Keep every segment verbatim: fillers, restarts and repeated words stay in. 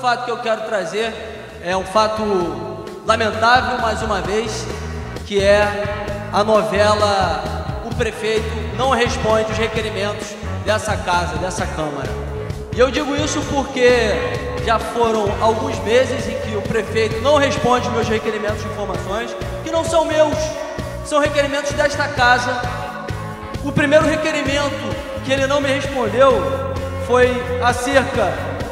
fato que eu quero trazer é um fato lamentável, mais uma vez, que é a novela O Prefeito Não Responde os Requerimentos dessa casa, dessa Câmara. E eu digo isso porque já foram alguns meses em que o prefeito não responde meus requerimentos de informações, que não são meus, são requerimentos desta casa. O primeiro requerimento que ele não me respondeu foi acerca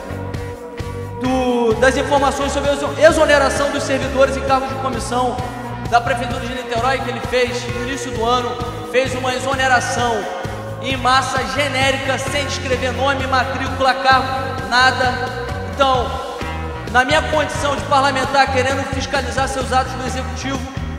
do, das informações sobre a exoneração dos servidores em cargos de comissão da Prefeitura de Niterói, que ele fez no início do ano, fez uma exoneração em massa genérica, sem descrever nome, matrícula, cargo, nada. Então, na minha condição de parlamentar, querendo fiscalizar seus atos do Executivo,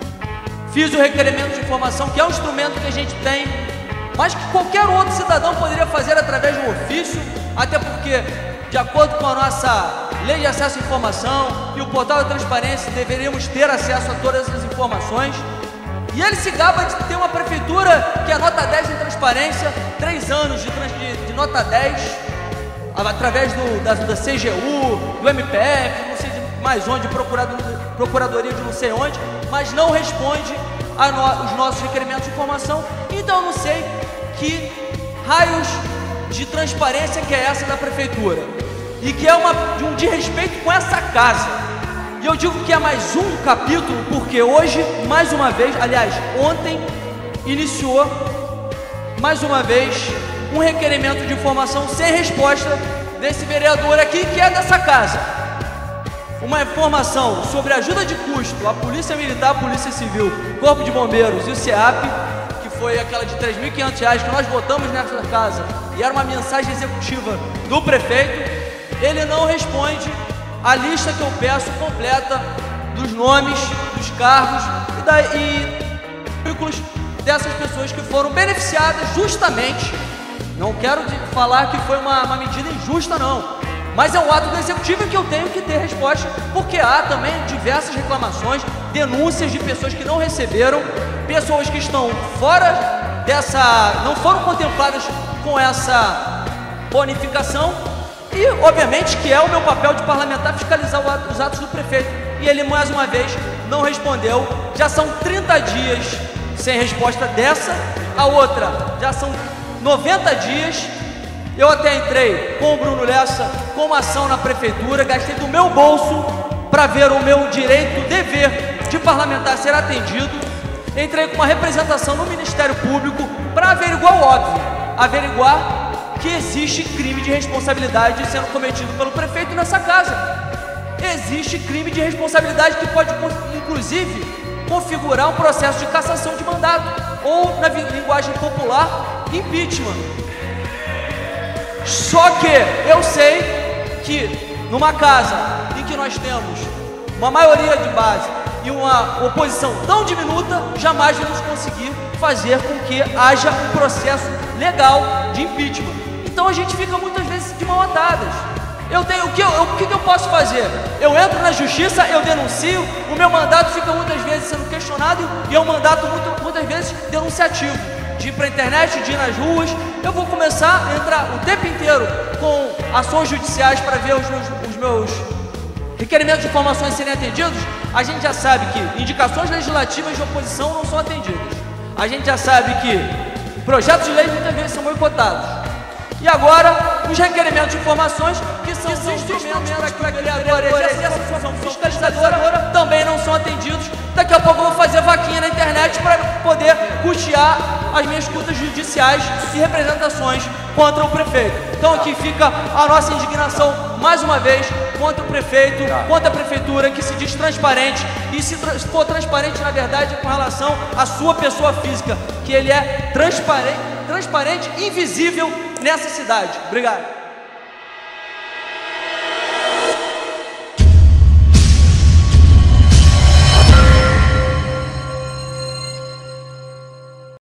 fiz o requerimento de informação, que é um instrumento que a gente tem, mas que qualquer outro cidadão poderia fazer através de um ofício, até porque, de acordo com a nossa Lei de Acesso à Informação e o Portal da Transparência, deveríamos ter acesso a todas as informações. E ele se gaba de ter uma prefeitura que é nota dez em transparência, três anos de, de, de nota dez, através do, da, da C G U, do M P F, não sei de mais onde, procurador, procuradoria de não sei onde, mas não responde a no, os nossos requerimentos de informação. Então eu não sei que raios de transparência que é essa da prefeitura, e que é uma, de um desrespeito com essa casa. E eu digo que é mais um capítulo, porque hoje, mais uma vez, aliás, ontem, iniciou, mais uma vez, um requerimento de informação sem resposta desse vereador aqui, que é dessa casa. Uma informação sobre ajuda de custo à Polícia Militar, Polícia Civil, Corpo de Bombeiros e o SEAP, que foi aquela de três mil e quinhentos reais que nós votamos nessa casa, e era uma mensagem executiva do prefeito. Ele não responde a lista que eu peço completa dos nomes, dos cargos e, da, e currículos dessas pessoas que foram beneficiadas justamente. Não quero falar que foi uma, uma medida injusta, não, mas é um ato do Executivo em que eu tenho que ter resposta, porque há também diversas reclamações, denúncias de pessoas que não receberam, pessoas que estão fora dessa, não foram contempladas com essa bonificação. E, obviamente, que é o meu papel de parlamentar fiscalizar os atos do prefeito. E ele, mais uma vez, não respondeu. Já são trinta dias sem resposta dessa. A outra, já são noventa dias. Eu até entrei com o Bruno Lessa com uma ação na prefeitura. Gastei do meu bolso para ver o meu direito, dever de parlamentar ser atendido. Entrei com uma representação no Ministério Público para averiguar o óbvio. Averiguar que existe crime de responsabilidade sendo cometido pelo prefeito nessa casa. Existe crime de responsabilidade que pode, inclusive, configurar um processo de cassação de mandato, ou, na linguagem popular, impeachment. Só que eu sei que, numa casa em que nós temos uma maioria de base e uma oposição tão diminuta, jamais vamos conseguir fazer com que haja um processo legal de impeachment. Então a gente fica muitas vezes de mão atadas. Eu tenho, o, que eu, o que eu posso fazer? Eu entro na justiça, eu denuncio, o meu mandato fica muitas vezes sendo questionado e é um mandato muito, muitas vezes denunciativo. De ir para a internet, de ir nas ruas. Eu vou começar a entrar o tempo inteiro com ações judiciais para ver os meus, os meus requerimentos de informações serem atendidos. A gente já sabe que indicações legislativas de oposição não são atendidas. A gente já sabe que projetos de lei muitas vezes são boicotados. E agora, os requerimentos de informações, que são, que são instrumentos para que o vereador exerça a sua função fiscalizadora, também não são atendidos. Daqui a pouco eu vou fazer vaquinha na internet para poder custear as minhas custas judiciais e representações contra o prefeito. Então aqui fica a nossa indignação, mais uma vez, contra o prefeito, contra a prefeitura, que se diz transparente, e se tra for transparente, na verdade, com relação à sua pessoa física, que ele é transparente, transparente, invisível nessa cidade. Obrigado.